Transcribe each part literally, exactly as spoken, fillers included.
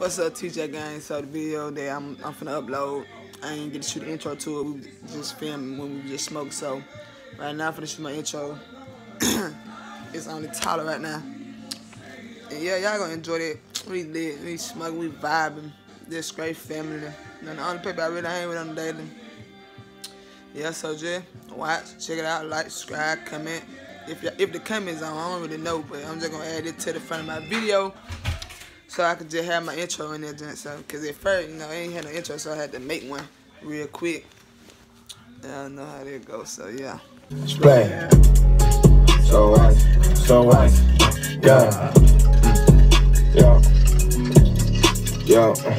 What's up, T J gang? So the video that I'm, I'm finna upload, I ain't get to shoot the intro to it. We was just filming when we just smoked. So right now I'm finna shoot my intro. It's on the Tyler right now. And yeah, y'all gonna enjoy it. We lit, we smoking, we vibing. This great family. And the only people I really hang with on the daily. Yeah, so just watch, check it out, like, subscribe, comment. If if the comments on, I don't really know, but I'm just gonna add it to the front of my video. So I could just have my intro in there, so because at first, you know, I ain't had no intro, so I had to make one real quick. I don't know how that goes, so yeah. Play. So what? So what? Yeah. Yo. Yo.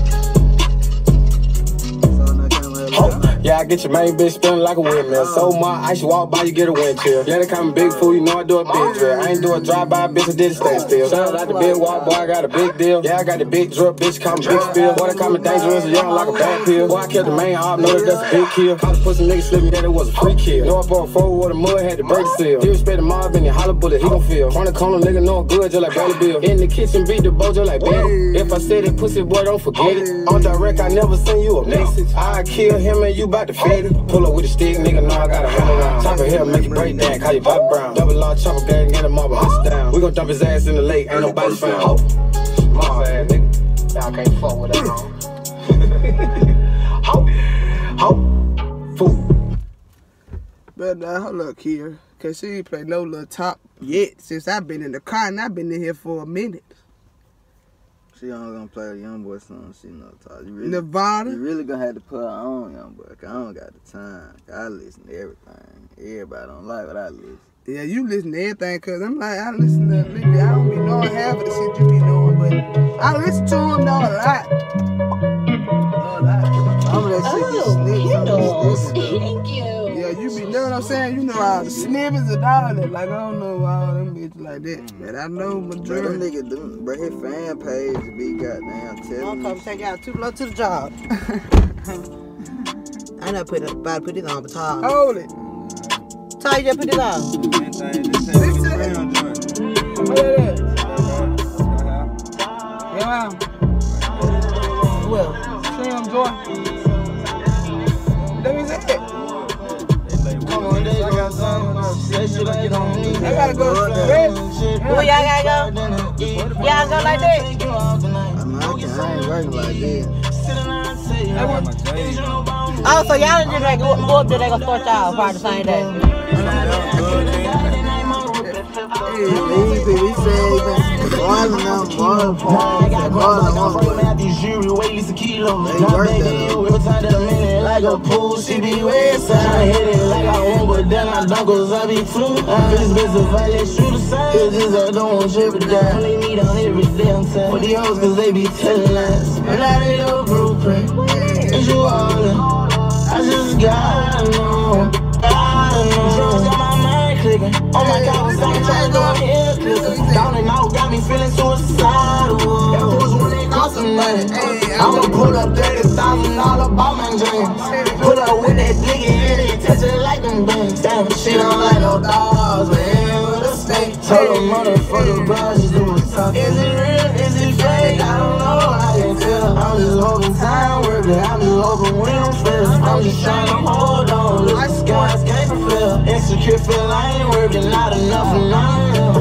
Yeah, I get your main bitch spinning like a windmill. So much ice, you walk by, you get a wind chill. Yeah, they call me big fool, you know I do a big drill. I ain't do a drive-by, bitch, I did a stay still. Shout out the big walk, boy, I got a big deal. Yeah, I got the big drip, bitch, call me big spill. Boy, they call me dangerous, young like a bad pill. Boy, I killed the main op, know that that's a big kill. Call the pussy nigga slipping, yeah, that was a free kill. Know I bought a four with the mud, had to break the seal. Disrespect the mob and your hollow bullet, he gon' feel. Corner corner nigga know I'm good, just like Bradley Bill. In the kitchen, beat the bojo like Betty. If I said it, pussy boy, don't forget it. On direct, I never seen you a message. I kill him and you bout to fade it. Pull up with a stick, nigga, know I got a hundred round. Chopper here, make it break down, call you Bobby Brown. Double law chopper gang, get him up, hush down. We gon' dump his ass in the lake, ain't nobody found. Ho, small ass nigga, y'all can't fuck with that ho, ho, fool. But now, hold up, Kia, cause she ain't played no little top yet since I've been in the car, and I've been in here for a minute. She only gonna play a young boy song. She know talk. You really, Nevada. You really gonna have to put her on, young boy. Cause I don't got the time. I listen to everything. Everybody don't like what I listen. Yeah, you listen to everything, cause I'm like I listen to. I don't be knowing half of the shit you be knowing, but I listen to them know a lot. Know a lot. Some of that shit get snipped. Oh, thank you. Yeah, you be know what I'm saying. You know all the snippets and all that. Like I don't know all them bitches like that, but I know majority. Bro, them nigga, them, bro, his fan page be goddamn telling. I'll come take y'all too low to the job. I know put it, about to put it on the top. Hold it. Ty, you just put it on. What is that? Yeah, man. Well, Slim Joy. Let me say it. Come on, they got something. Say shit I get on me. I gotta go to the bed. where y'all gotta go? Y'all go like that? I mean, I, can, I ain't working like this. Oh, so y'all just like go, go up there, they gonna start y'all part the same day. He said, boiling them, boiling them, boiling them. These jury weight is a kilo. They work that every time that I'm in it, like a pool, she be west side. I hit it like I want, but then I don't, cause I be flu. This bitch a violate, shoot the side. Cause this I don't want you to die. They need on every damn time. For the hoes, cause they be telling lies. And I did a blueprint. Is you all in? I just gotta know. Gotta know. Drugs got my mind clicking. Oh my god, we started trying to go ahead clicking. Down and out, got me feeling suicidal. That was when they cost some money. I'ma put up thirty thousand dollars about my dreams. Put up with that nigga and they touch it like them bangs. Damn, she don't like no dogs, but ain't with a snake. Told them motherfucker, bro, just do what's up. Is it real? Is it fake? I don't know, I can tell. I'm just holding time working. I'm just hoping we don't fail. I'm just trying to hold on. Look, the skies can't fulfill. Insecure feel I ain't working, not enough and I am.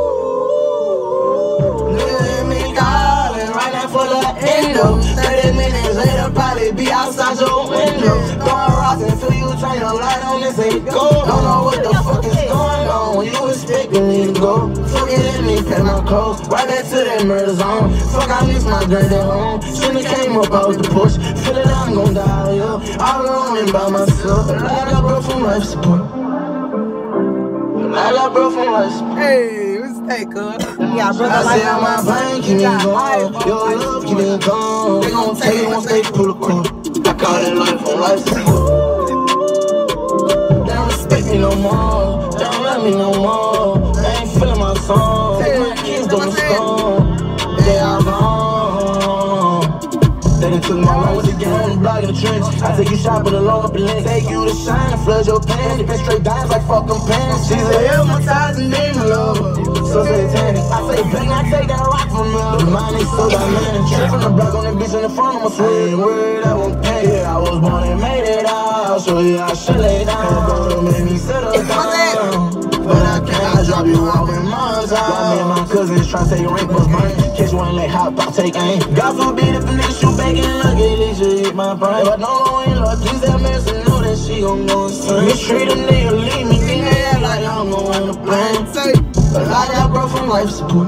Look at me calling right now for the endo. thirty minutes later, probably be outside your window. Going rocks until you turn your light on and say go. Don't know what the fuck is going on. You expecting me to go. Forget me, pay my clothes. Right back to that murder zone. Fuck, I miss my girl at home. Shouldn't came up out the push. Feel it, I'm gon' die, yo. All alone and by myself. I got bro from life support. I got bro from life support. Hey, what's that, cuz? Yeah, brother, I like say on my brain, keep me going. Your love, keep me going. They gon' take it once they pull a cord. I call it life on life support. They don't respect me no more. They don't love me no more. They ain't feeling my song. My kids don't stone. They are gone. They done took my life with the game on the block. in the trench. I take you shopping alone up in Lynx. Take you to shine, flood your pants. If it's straight dimes like fucking pants. She's a hypnotizing demon lover. So satanic. I say bang, I take that rock from her. The mind is so dynamic. Straight from the block on that bitch in the front of my swing. Word, I won't pay it. I was born and made it out. So yeah, I should lay down. Don't make me settle down. But I can't, I drop you off in Mars. Y'all me and my cousins try to say your rank was burning. Catch one like hot pop, take aim. God forbid if a nigga shoot back and look at it, should hit my brain. If I don't go in, Lord, please that man to know that she gon' go insane. Mistreat a nigga, leave me, then they act like I'm going to plan. But I got broke from life support.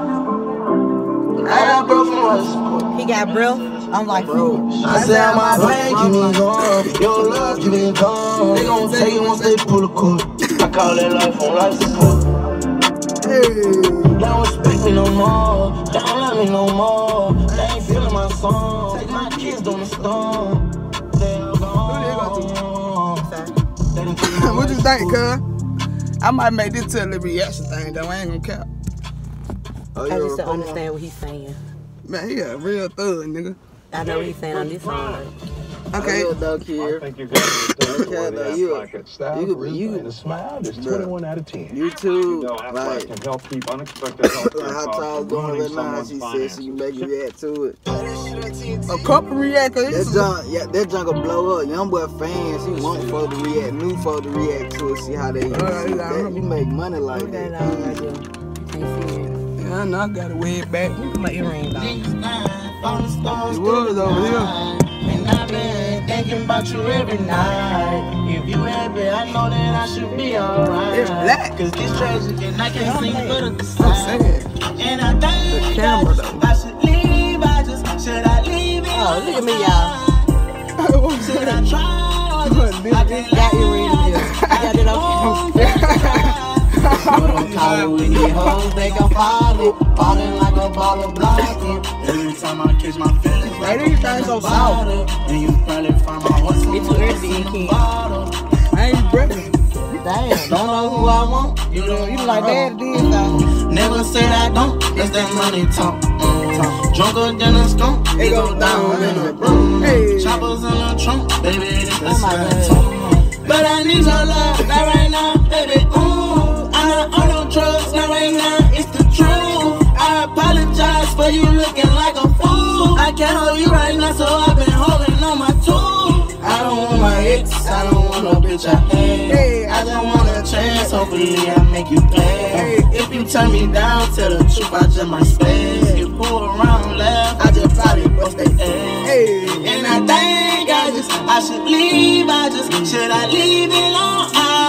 I got broke from life support. He got breath. I'm like, bro. I said I'm my brain, keep me going. Your love, keep me going. They gon' take it once they pull the cord. I call that life on life support. Hey. They don't respect me no more. They don't love me no more. They ain't feeling my song. Take my kids on the storm. They're gone. What you think, cuz? I might make this to a little reaction thing, though. I ain't gonna cap. Oh, I just don't understand what he's saying. Man, he a real thug, nigga. I know what he's saying on this song. Okay. I think you got it. You, like it. Style, you, you, you, and a smile. There's twenty-one out of ten. you too, You know, Aflac like, can help keep unexpected health like how Charles going right now, she said she can make you react to it. A couple react, cause That this is junk, yeah, that junk will blow up. Young boy fans, he want folk to react, new folk to react to it, see how they, Uh, see yeah. that, you make money like Look at that. that right there. You can't see it. yeah, I know I gotta wear it back. Look at my earring, dog. It was over here. And I've been thinking about you every night. If you happy, I know that I should be alright. It's black. Cause this tragic and I can't sing but at the I'm side. saying. And I think The camera, I, though. I should leave, I just, should I leave it? Oh, look at me, y'all. Should I try? I can't Got earrings in here. I got it on I'm calling with these hoes, they gon' follow. Falling like a ball of blocking. Every time I catch my feelings, Hey, these things so soft. and you probably find my horse It's too early to eat, King. I ain't breakfast. Damn, don't know who I want. You know, You like that, this, though. never said I don't, that's that money talk. Mm. Drunker than a skunk, it go down in the room. Hey. Choppers in the trunk, baby, this the Oh, my sky God. talk. But I need your love, not right now, baby, ooh. I'm not on no drugs, not right now, it's the truth. I apologize for you looking like a fool. I can't hold you right now, so I've been holding on my tool. I don't want my ex, I don't want no bitch I hate. I just want a chance, hopefully I make you pay. If you turn me down, tell the truth, I just might space. You pull around left, I just probably bust the ass. And I think I just, I should leave, I just, should I leave it on?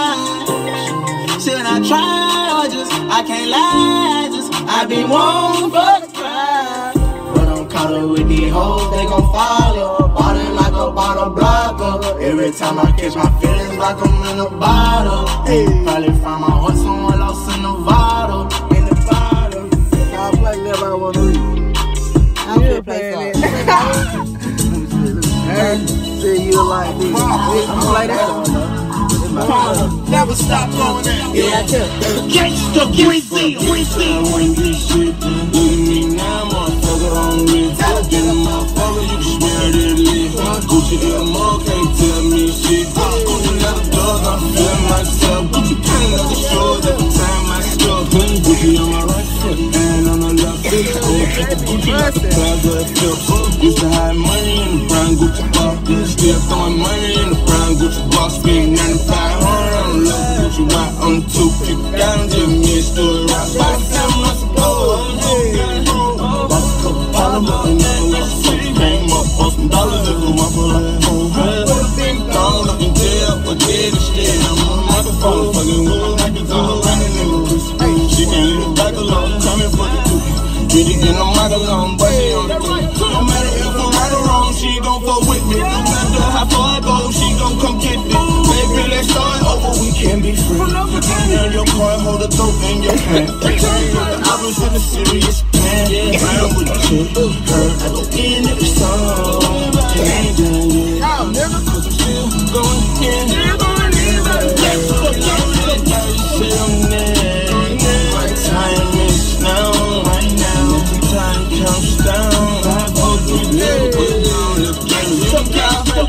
I, should I try or just, I can't lie, I just, I be one for the crowd. But I'm caught up with these hoes, they gon' follow. Ballin' like a bottle blocker. Every time I catch my feelings like I'm in a bottle. Hey, probably find my heart somewhere lost in the bottle. In the bottle. I'll play whatever I want to read. I'm gonna play something. See you like this. I'm Play that. never stop going down. Yeah, I too. Gangsta, Quincy, Quincy. I want this shit. Look at me now, motherfucker on me. Get a motherfucker, you can smell that lit. Gucci M O can't tell me shit. Gucci got a dog, I feel myself. Gucci paint up the shores every time I stop. Gucci on my right foot and on the left foot. Gucci like a plaza of filth. Used to hide money in the brown Gucci box. Still throwing money in the brown Gucci box. Spending ninety-five hundred on the love Gucci watch. On the two people down, just me and story rock. About seven months ago, bought a couple bottles, but they never lost. Came up, bought some dollars and blew my like home. Would've been gone, up in jail, or dead instead. I'm on the microphone, fucking with them like it's all running in the pussy. She can't leave it back alone, coming for the two. Get it in the mic alone, but she on the clip. No matter if I'm right or wrong, she gon' fuck with me. No matter how far I go, she gon' come get me. Baby, let's start over, we can be free. Now your car, hold the dope in your hand. I was in a serious plan. Round with the chick, her at the end of the song. It ain't done yet, cause I'm still going in. Let's go, let's go, sit on there. My time is now, right now. Time counts down. I go through there, but now look at me.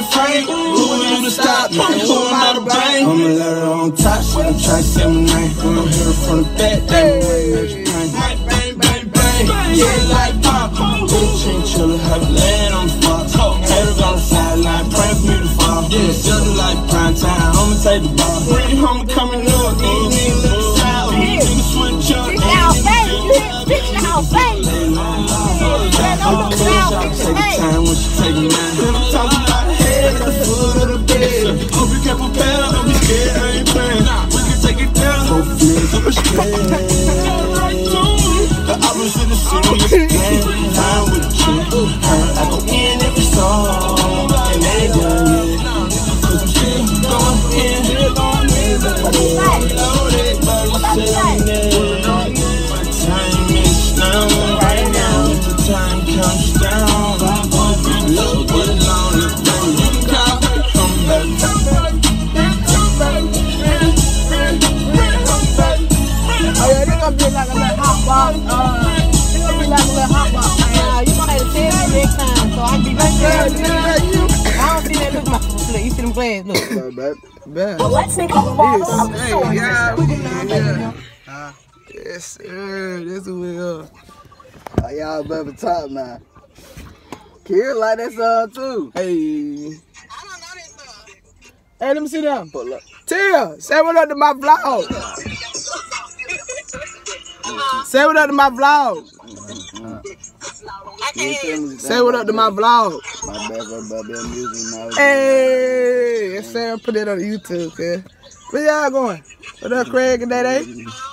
afraid. Who are you to stop me? Who am I to blame? I'ma let her on top, she gon' try to say my name. When I'm here from the back, they ain't pain. Bang, bang, bang, yeah, like pop. Big chinchilla, have a land on the fuck. Haters on the sideline, praying for me to fall. Yeah, just like prime time, I'ma take the ball. Bring home coming up, ain't even look south. Nigga switch up, ain't even Fix your face. I'ma take the time when she take me now. If I'm talking about the head, the foot of the bed. Hope you can prepare, don't be scared, I ain't playing. We can take it down, so flex up a strand. I was in the city, playing time with the chick. I go in every song, and they done yet. Cause I'm still going in, going in. Loaded, but I'm sitting there. My time is now, right now. If the time comes down, look what it long, look down. You can call, come back. Oh yeah, they gonna be like a little hot box. Uh, they gonna be like a little hot box. Nah, you gonna have to tell me next time, so I can be back there. I don't see that. Look, my look, you see them glasses? Look. Bad, bad. Well, let's make a model of the Hey, solar yeah, system. we yeah. Uh, yes, sir. This is we are. Oh, y'all baby top now. Kira like that song too. Hey. I don't know this song. Hey, let me see them. Pull up. Tia, say what up to my vlog. Say what up to my vlog. Say what up to my vlog. My bad for about that music now. Hey, yes, sir. Put it on YouTube, okay? Where y'all going? What up, Craig and Day?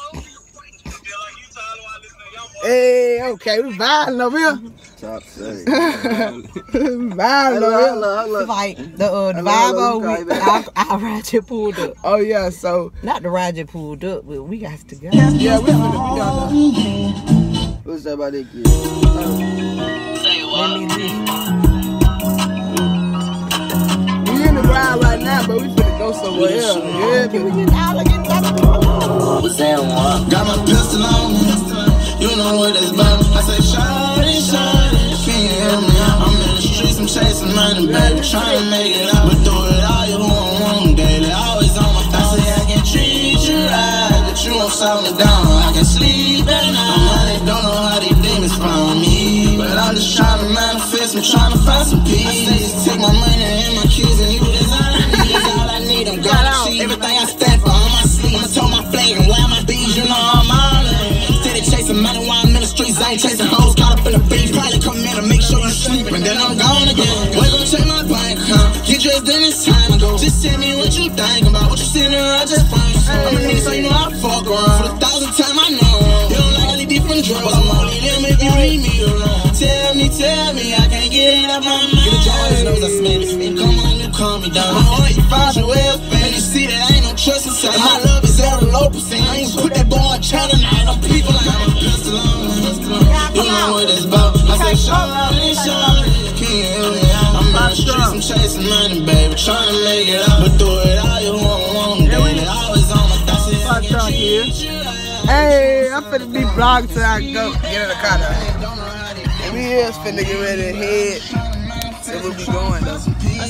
Hey, okay, we vibing over here. Top say. Vibing over here. Like the uh, the vibe, I, I ride you pulled up. Oh yeah, so Not the ride you pulled up, but we got to go. yeah, we finna be down there. What's that about that kid? Let me listen. We in the ground right now, but we finna go somewhere else. Yeah, Can we baby. get out again? Got my pistol on me. You know what it's about. I say, shawty, shawty, can you hear me? I'm in the streets, I'm chasing money, baby, trying to make it out. But through it all, you won't want daily, always on my phone. I say, I can treat you right, but you won't slow me down. I can sleep at night. Money don't know how these demons found me, but I'm just trying to manifest, I'm trying to find some peace. I say, just take my money and my kids, and you is all I need. That's all I need. I'm gonna achieve everything I stand for on my sleeve. I'ma tell my flag and wear my beads, you know I'm all in. Chasing money while I'm in the streets, I ain't chasing hoes caught up in the beef. Probably come in and make sure you sleep, and then I'm gone again. Wake up, check my bank account, get dressed in it's time to go. Just tell me what you think about what you sitting around just fine. I'm a nigga, so you know I fuck around. For the thousandth time I know you don't like all these different drugs, but I'm only them if you leave me alone. Tell me, tell me, I can't get it out my mind. Get a job, his nose, I smell it. Come on, you calm me down. My heart, you found your welfare, and you see that I ain't no trust inside. My love is every low percent. I ain't put that boy on channel nine. I'm people like I'm a pistol on me. You know what it's about. I say, shawty, shawty, can you hear me? I'm in the streets, I'm chasing money, baby, trying to make it out. But through it all, you won't want daily, always on my thoughts. Fuck truck here. Hey, I'm finna be vlogging till I go get in the car now. And we is finna get ready to head. So we'll be going though.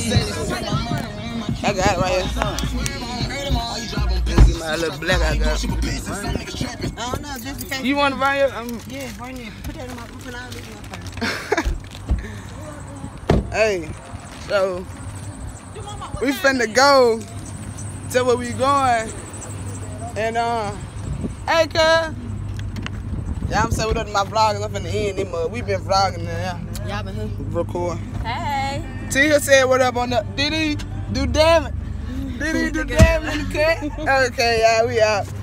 I got it right here. Get my little black I got. I don't know, just in case. You want to buy it? Um, Yeah, bring it. Put that in my, put all this in my purse. Hey, so we finna go to where we going. And uh, hey, cuz. Yeah, I'm saying we done my vlogging up in the end. Them, uh, we been vlogging now. Y'all been here? Record. Hey. Tia said what up on the. Did he do damn it? Did he do damn it in the cut? Okay, yeah, we out.